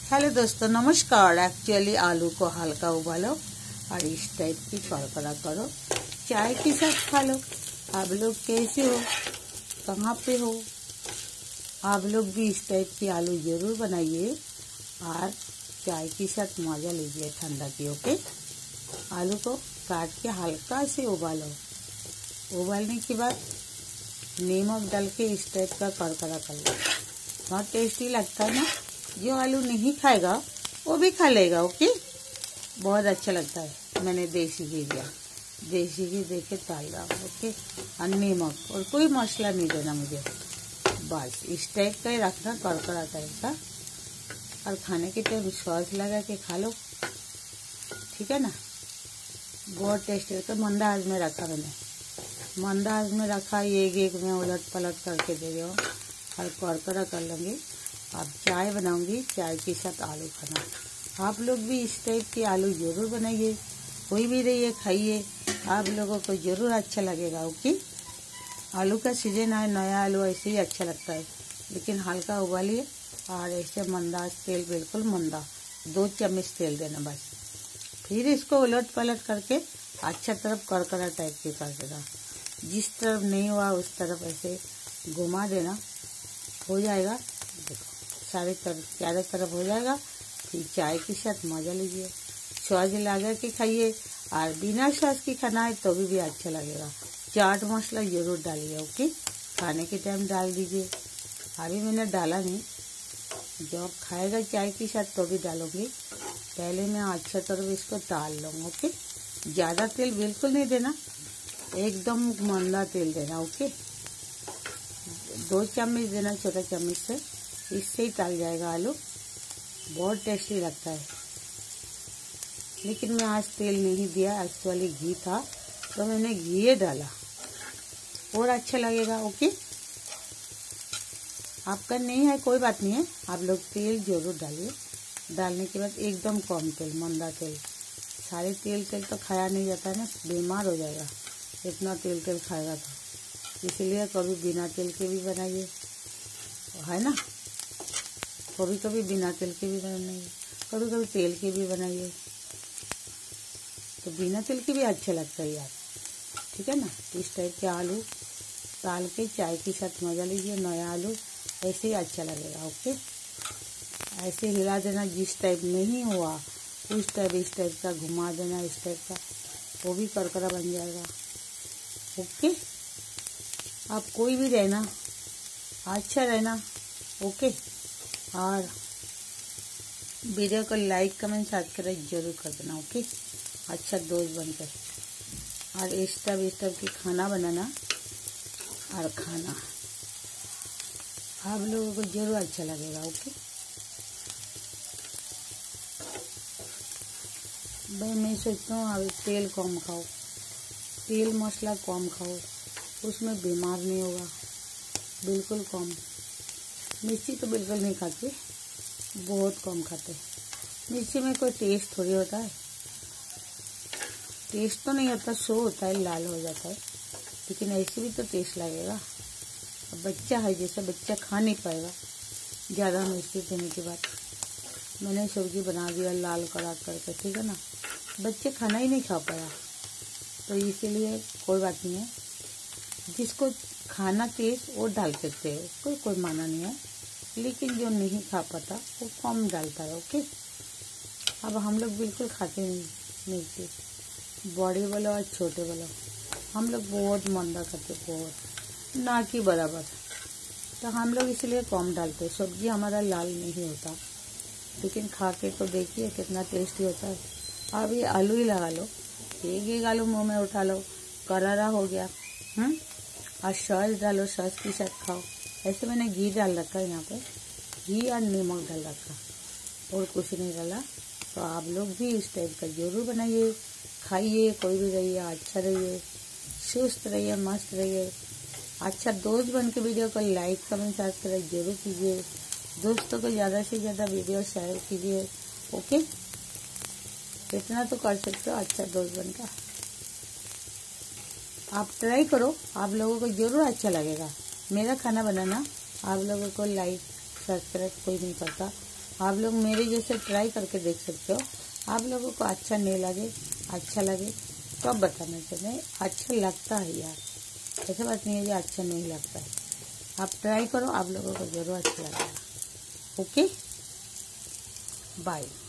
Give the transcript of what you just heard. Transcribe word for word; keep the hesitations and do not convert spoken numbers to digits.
Hello दोस्तों, नमस्कार। Actually आलू को हल्का उबालो और इस टाइप की करकरा करो, चाय के साथ खा लो। आप लोग कैसे हो, कहाँ पे हो? आप लोग भी इस टाइप की आलू जरूर बनाइए और चाय के साथ मजा लीजिए ठंडा की। ओके, आलू को काट के हल्का से उबालो। उबालने के बाद नमक डाल के इस टाइप का करकरा कर लो। बहुत टेस्टी लगता है ना। जो आलू नहीं खाएगा वो भी खा लेगा। ओके, बहुत अच्छा लगता है। मैंने देसी घी दिया, देसी घी दे के डाल रहा हूँ। ओके, और नमक और कोई मसाला नहीं देना मुझे। बस इस टाइप का ही रखना, करकरा टाइप का। और खाने के टाइम सॉस लगा के खा लो, ठीक है ना। बहुत टेस्टी है। तो मंदा आंच में रखा मैंने, मंदा आंच में रखा। एक एक में उलट पलट करके दे रही हूँ और करकरा कर लूँगी। अब चाय बनाऊंगी, चाय के साथ आलू खाना। आप लोग भी इस टाइप के आलू जरूर बनाइए, कोई भी रहिए खाइए, आप लोगों को जरूर अच्छा लगेगा। ओके, आलू का सीजन है, नया आलू ऐसे ही अच्छा लगता है। लेकिन हल्का उबालिए और ऐसे मंदा तेल, बिल्कुल मंदा, दो चम्मच तेल देना बस। फिर इसको उलट पलट करके अच्छा तरफ करकरा टाइप के कर देना। जिस तरफ नहीं हुआ उस तरफ ऐसे घुमा देना, हो जाएगा। देखो, सारे तरफ चारों तरफ हो जाएगा। फिर चाय के साथ मजा लीजिए, सॉस लगा के खाइए। और बिना सॉस की खाना है तो भी, भी अच्छा लगेगा। चाट मसाला जरूर डालिए। ओके, खाने के टाइम डाल दीजिए। अभी मैंने डाला नहीं, जब खाएगा चाय के साथ तो भी डालूंगी। पहले मैं अच्छा तरफ इसको डाल लूँगा। ओके, ज़्यादा तेल बिल्कुल नहीं देना, एकदम मंदा तेल देना। ओके, दो चम्मच देना, छोटा चम्मच से, इससे ही डाल जाएगा आलू। बहुत टेस्टी लगता है। लेकिन मैं आज तेल नहीं दिया, एक्चुअली घी था तो मैंने घी डाला, और अच्छा लगेगा। ओके, आपका नहीं है कोई बात नहीं है, आप लोग तेल जरूर डालिए। डालने के बाद एकदम कम तेल, मंदा तेल। सारे तेल तेल तो खाया नहीं जाता है ना, बीमार हो जाएगा इतना तेल तेल खाएगा तो। इसलिए कभी बिना तेल के भी बनाइए, है ना। कभी कभी बिना तेल के भी बनाइए, कभी कभी तेल के भी बनाइए। तो बिना तेल के भी अच्छा लगता है यार, ठीक है ना। इस टाइप के आलू डाल के चाय के साथ मजा लीजिए। नया आलू ऐसे ही अच्छा लगेगा। ओके, ऐसे हिला देना। जिस टाइप नहीं हुआ उस टाइप इस टाइप का घुमा देना, इस टाइप का, वो भी करकरा बन जाएगा। ओके, आप कोई भी रहना, अच्छा रहना। ओके, और वीडियो को लाइक कमेंट सब्सक्राइब जरूर कर देना। ओके, अच्छा दोस्त बनकर। और इस टाइप इस टाइप की खाना बनाना और खाना, आप लोगों को जरूर अच्छा लगेगा। ओके, भाई मैं सोचता हूँ अभी तेल कम खाओ, तेल मसाला कम खाओ, उसमें बीमार नहीं होगा। बिल्कुल कम। मिर्ची तो बिल्कुल नहीं खाते, बहुत कम खाते। मिर्ची में कोई टेस्ट थोड़ी होता है, टेस्ट तो नहीं होता, शो होता है, लाल हो जाता है। लेकिन ऐसे भी तो टेस्ट लगेगा। अब बच्चा है, जैसे बच्चा खा नहीं पाएगा ज़्यादा मिर्ची देने के बाद। मैंने सब्जी बना दिया लाल कड़ा करके, ठीक है ना। बच्चे खाना ही नहीं खा पाया, तो इसीलिए कोई बात नहीं है। जिसको खाना तेज वो डाल सकते हैं, उसको कोई माना नहीं है। लेकिन जो नहीं खा पाता वो कम डालता है। ओके, अब हम लोग बिल्कुल खाते नहीं मिर्ची, बड़े वाला और छोटे वाला। हम लोग बहुत मंदा खाते, बहुत ना कि बराबर। तो हम लोग इसलिए कम डालते। सब्जी हमारा लाल नहीं होता, लेकिन खा के तो देखिए कितना टेस्टी होता है। अब ये आलू ही लगा लो, एक एक आलू मुंह में उठा लो, करारा हो गया। हम्म और सॉस डालो, सॉस के साथ खाओ। ऐसे मैंने घी डाल रखा है यहाँ पे, घी और नमक डाल रखा, और कुछ नहीं डाला। तो आप लोग भी इस टाइप का जरूर बनाइए, खाइए। कोई भी रहिए, अच्छा रहिए, सुस्त रहिए, मस्त रहिए। अच्छा दोस्त बन के वीडियो को लाइक कमेंट सब्सक्राइब जरूर कीजिए। दोस्तों को ज़्यादा से ज़्यादा वीडियो शेयर कीजिए। ओके, इतना तो कर सकते हो अच्छा दोस्त बनकर। आप ट्राई करो, आप लोगों को जरूर अच्छा लगेगा मेरा खाना बनाना। आप लोगों को लाइक सब्सक्राइब कोई नहीं करता, आप लोग मेरे जैसे ट्राई करके देख सकते हो। आप लोगों को अच्छा नहीं लगे, अच्छा लगे तो आप बताना चाहिए। अच्छा लगता है यार, ऐसा बात नहीं है ये अच्छा नहीं लगता है। आप ट्राई करो, आप लोगों को जरूर अच्छा लगेगा। Okay, bye.